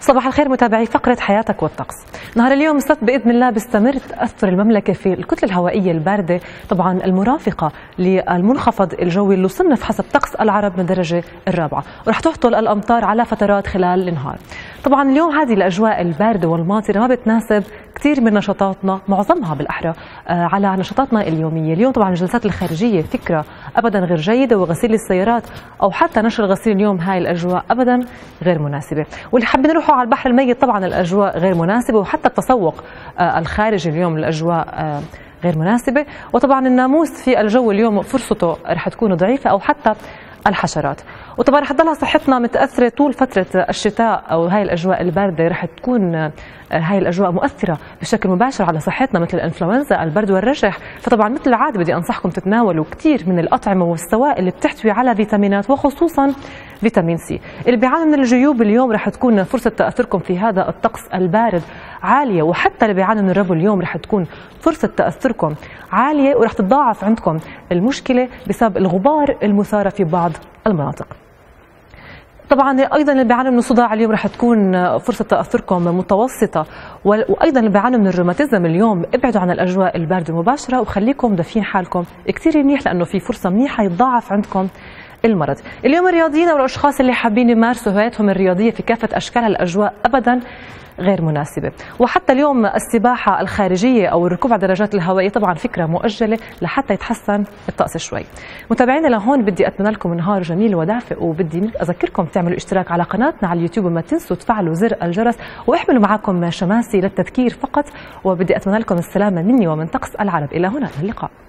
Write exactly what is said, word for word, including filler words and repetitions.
صباح الخير متابعي فقرة حياتك والطقس. نهار اليوم السبت بإذن الله بيستمر تأثر المملكة في الكتلة الهوائية الباردة طبعا المرافقة للمنخفض الجوي اللي صنف حسب طقس العرب من الدرجة الرابعة، ورح تهطل الأمطار على فترات خلال النهار. طبعا اليوم هذه الأجواء الباردة والماطرة ما بتناسب كثير من نشاطاتنا، معظمها بالأحرى على نشاطاتنا اليومية. اليوم طبعا الجلسات الخارجية فكرة أبدا غير جيدة، وغسيل السيارات أو حتى نشر الغسيل اليوم هاي الأجواء أبدا غير مناسبة. واللي حابين يروحوا على البحر الميت طبعا الأجواء غير مناسبة، وحتى التسوق الخارجي اليوم الأجواء غير مناسبة. وطبعا الناموس في الجو اليوم فرصته رح تكون ضعيفة أو حتى الحشرات. وطبعا رح تضلها صحتنا متاثره طول فتره الشتاء او هاي الاجواء البارده، رح تكون هاي الاجواء مؤثره بشكل مباشر على صحتنا مثل الانفلونزا، البرد والرشح. فطبعا مثل العاده بدي انصحكم تتناولوا كثير من الاطعمه والسوائل اللي بتحتوي على فيتامينات وخصوصا فيتامين سي. اللي بيعانوا من الجيوب اليوم رح تكون فرصه تاثركم في هذا الطقس البارد عاليه، وحتى اللي بيعانوا من الربو اليوم رح تكون فرصه تاثركم عاليه، ورح تتضاعف عندكم المشكله بسبب الغبار المثاره في بعض المناطق. طبعا ايضا اللي بيعانوا من الصداع اليوم رح تكون فرصه تاثركم متوسطه، وايضا اللي بيعانوا من الروماتيزم اليوم ابعدوا عن الاجواء البارده المباشره وخليكم دافين حالكم كثير منيح، لانه في فرصه منيحه يتضاعف عندكم المرض. اليوم الرياضيين او الاشخاص اللي حابين يمارسوا هواياتهم الرياضيه في كافه اشكالها الاجواء ابدا غير مناسبة. وحتى اليوم السباحة الخارجية أو الركوب على الدراجات الهوائية طبعا فكرة مؤجلة لحتى يتحسن الطقس شوي. متابعينا لهون بدي أتمنى لكم نهار جميل ودافئ، وبدي أذكركم تعملوا اشتراك على قناتنا على اليوتيوب، وما تنسوا تفعلوا زر الجرس واحملوا معكم شماسي للتذكير فقط. وبدي أتمنى لكم السلامة مني ومن طقس العرب. إلى هنا، إلى اللقاء.